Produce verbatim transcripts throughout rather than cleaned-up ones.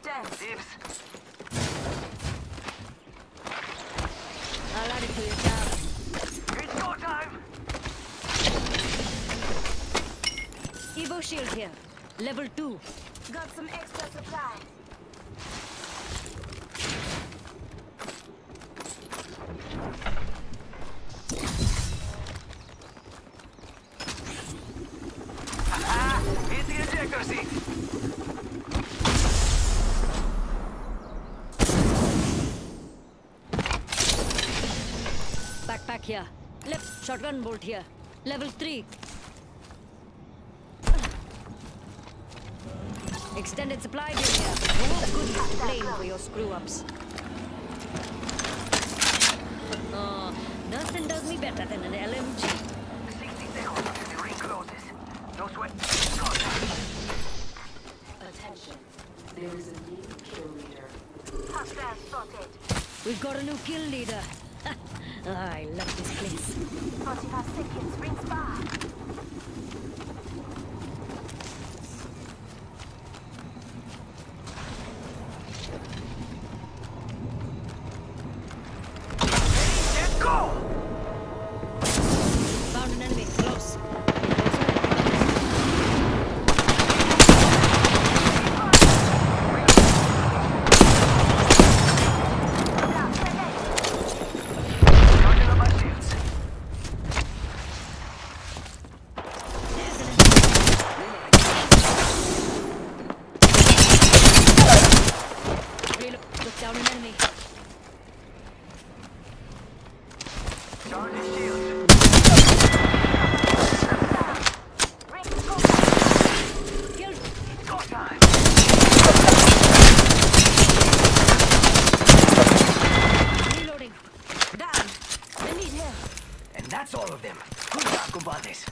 chance. Dibs. I'll add it to your tab. It's go time. Evo shield here. Level two. Got some extra supplies. Ah, hit the ejector seat. Backpack here. Left shotgun bolt here. Level three. Extended supply bin here. Who could you blame for your screw-ups? Oh, nothing does me better than an L M G. sixty seconds until the ring closes. No sweat. Go. Attention. There is a new kill leader. Hostile spotted. We've got a new kill leader. Oh, I love this place. forty-five seconds. Rings bar. Let's go. Found an enemy. Close. Charging up my shields. Reload. Look down an enemy. Charging shields. Rings go. Killed. Go time. Reloading. Down. Enemy here. And that's all of them. Good job, compadres.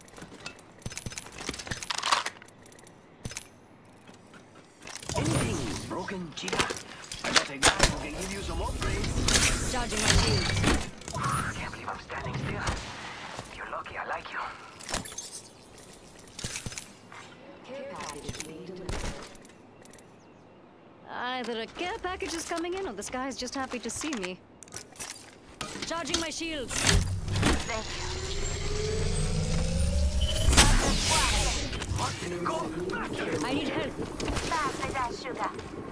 Anything broken, chica? I got a guy who can give you some upgrades. Charging my shields. I can't believe I'm standing still. If you're lucky, I like you. Care package being delivered. Either a care package is coming in or the sky is just happy to see me. Charging my shields. Thank you. Go faster! I need help. Pass me that sugar.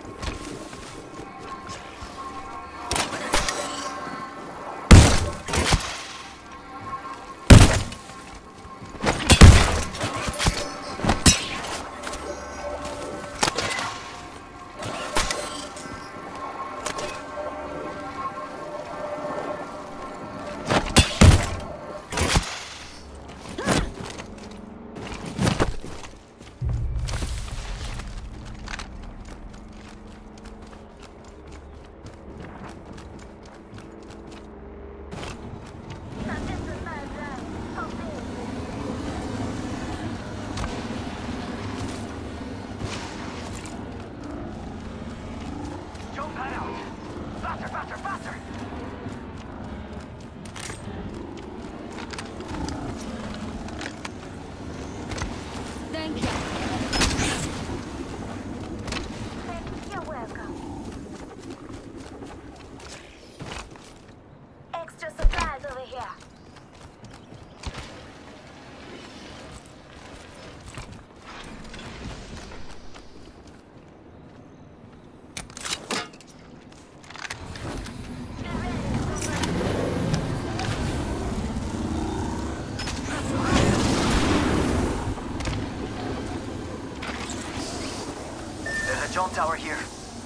Jump that out! Faster, faster, faster! Thank you. You're welcome. Extra supplies over here. There's a jump tower here.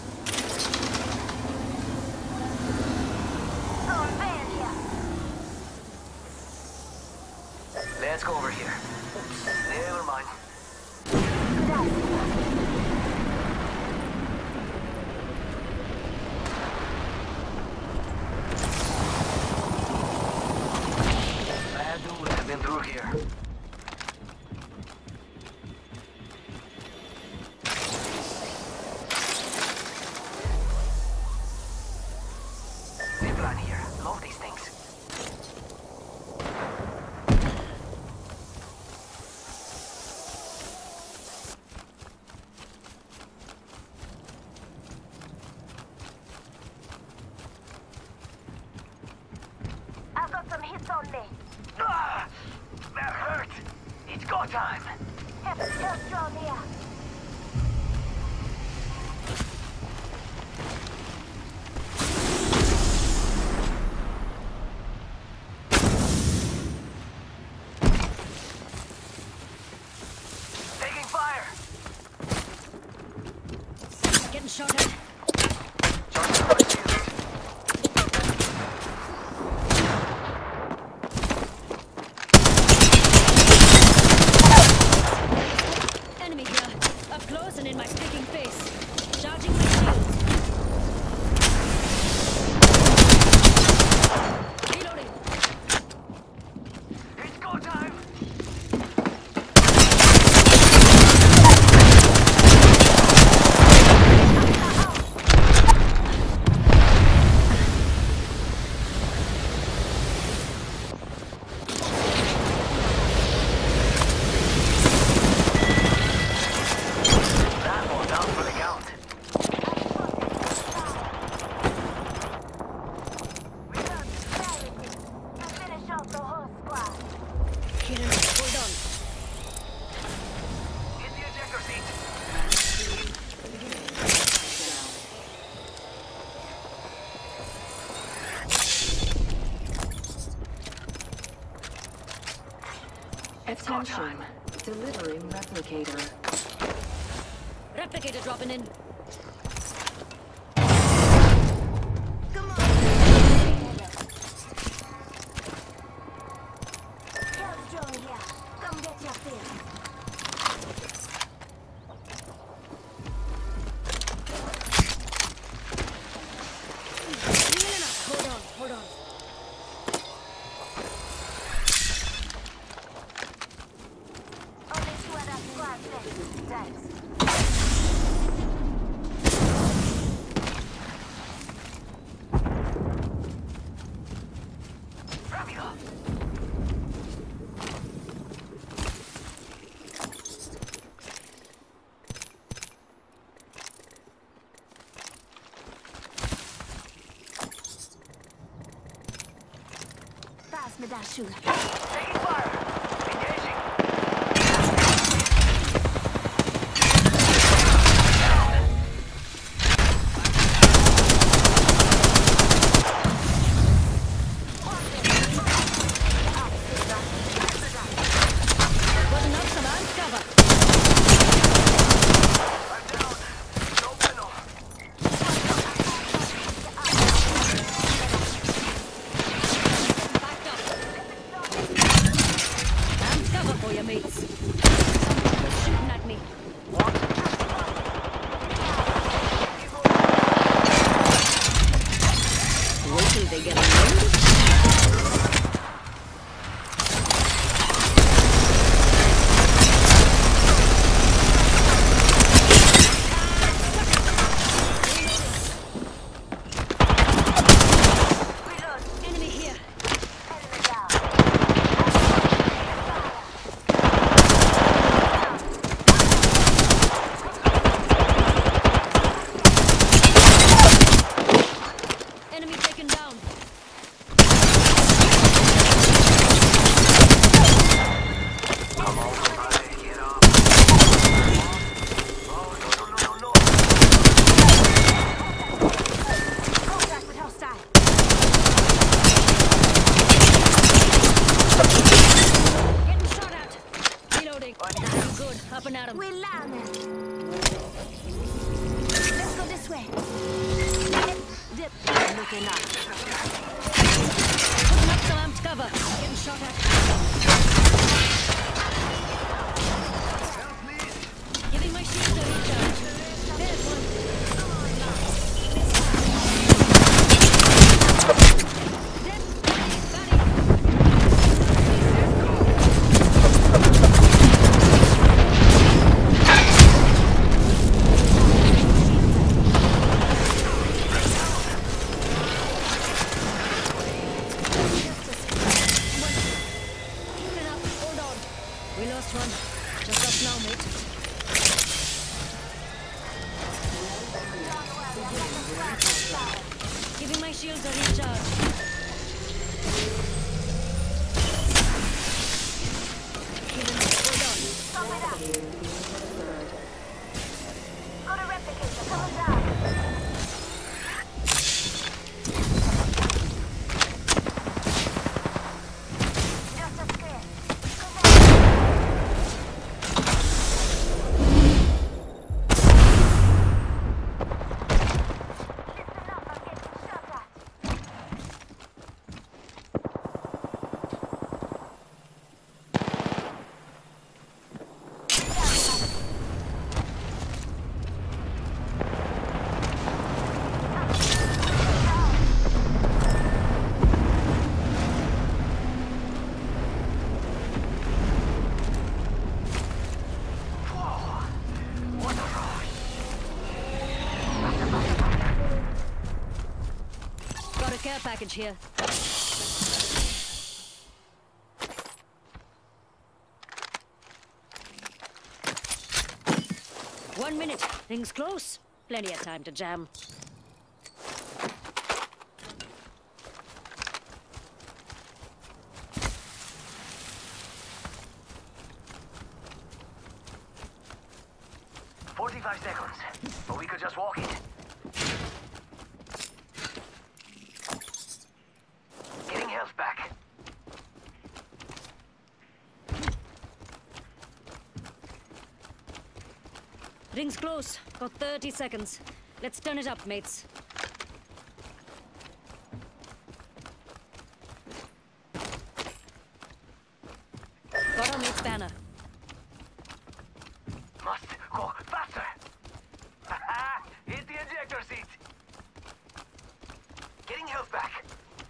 Oh, man, here. Let's go over here. Oops, never mind. Bad dude, I've been through here. Zipline here. Love these things. time. Help, help drone here. Taking fire. Getting shot at. Charging my shields. Enemy here. Up close and in my sticking face. Charging my shields. Reloading. It's go time. That one down for the count. Reload, clarity. To finish off the whole squad. Kieran, hold on. Hit the ejector seat. Attention. Delivering replicator. Replicator dropping in. Come on. Help drone here. Come get your fill. Healing up. Hold on, hold on. Only two other squads left. Dice. Wrap it up. Pass me that sugar. Taking fire. Engaging. Wasn't up some armed cover. I'm down. No winnow. Backed up. Armed cover for you, mates. Someone was shooting at me. Wait till they get alone. Reload. Enemy here. Enemy down. Enemy taken down. Come on, somebody, get up. Oh, no, no, no, no, no. Contact with hostile. Getting shot at. Reloading. Good. Up and at 'em. We landed. Let's go this way. Dip. Looking up. Putting up some amped cover. Getting shot at. Giving my shield a recharge. There's one. Dead. Got it. Healing up. Hold on. We lost one. Just us now, mate. Giving my shields a recharge. Healing up. Hold on. replicator being delivered. Got a replicator coming down. Just a square. Listen up, I'm getting shot at. What a rush! Got a care package here. One minute. Things close. Plenty of time to jam. Forty-five seconds, but we could just walk it. Getting health back. Rings close. Got thirty seconds. Let's turn it up, mates. Got our mate's banner. Must go faster. Hit the ejector seat. Getting health back.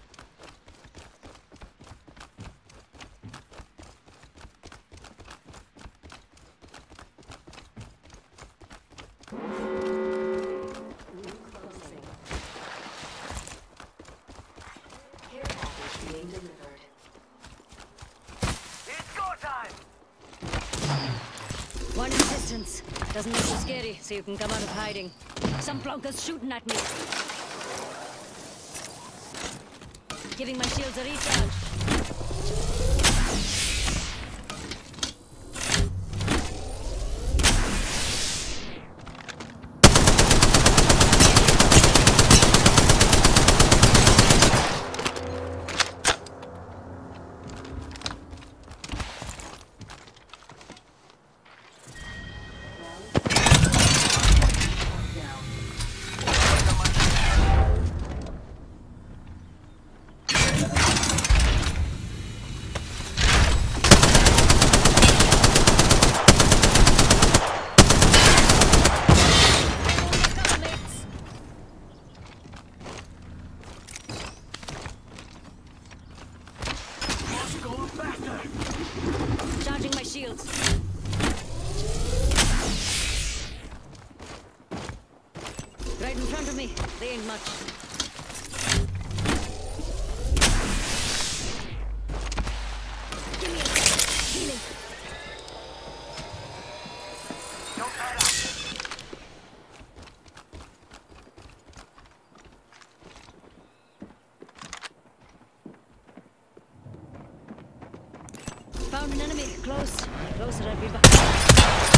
Care package being delivered. It's go time. One in distance. Doesn't look so scary, so you can come out of hiding. Some plunkers shooting at me. Giving my shields a recharge. Must go faster. Charging my shields. Right in front of me. They ain't much. Give me a sec. Healing. Don't let up. Found an enemy. Close. The closer I'd be behind.